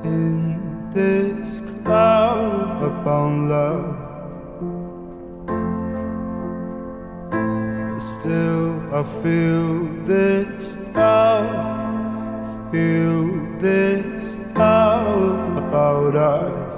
in this cloud upon love, but still I feel this doubt, feel this doubt about us.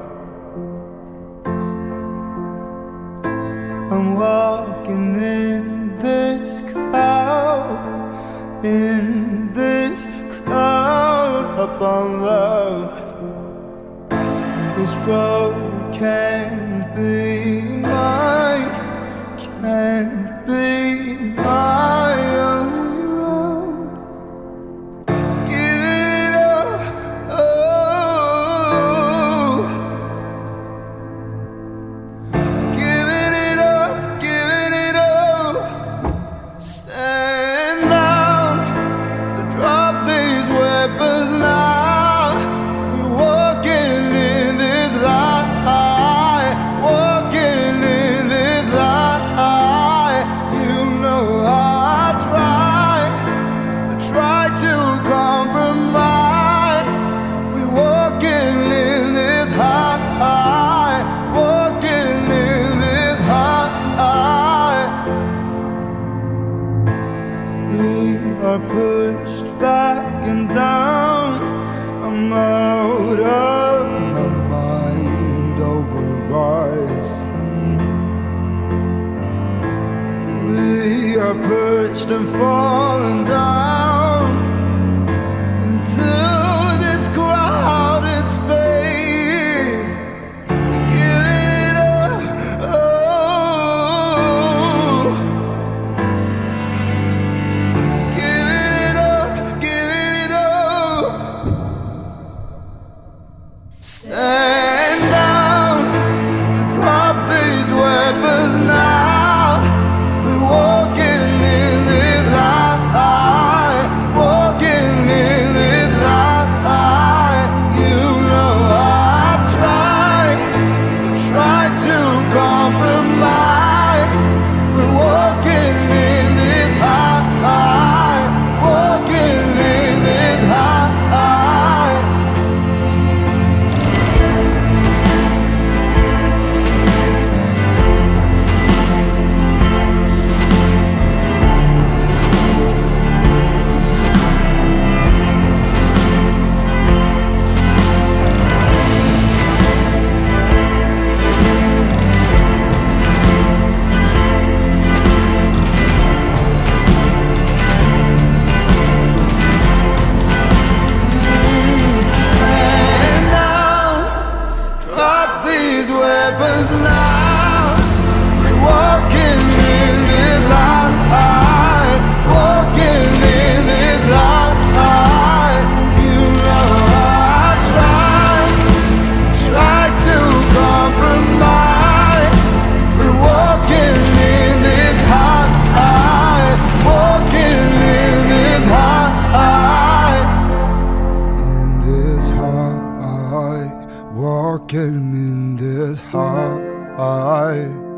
I'm walking in this cloud, in this cloud upon love. This road can't be mine, can't be my only road. Give it up, oh, giving it up, giving it up. Stand down, drop these weapons now. We're walking in this light, walking in this light. You know I try to compromise. We're walking in this high, walking in this high. We are pushed back and down. I'm out of my mind overrise. We are pushed and falling down into this crowded space. Give it up, oh, giving it up, giving it up. Stand down, drop these weapons now. We're walking in this light, walking in this light. You know I try to compromise. We're walking in this high, walking in this high. Weapons now. We're walking in this light, walking in this light. You know I try to compromise. We're walking in this high, walking in this high, in this high, walking in this high.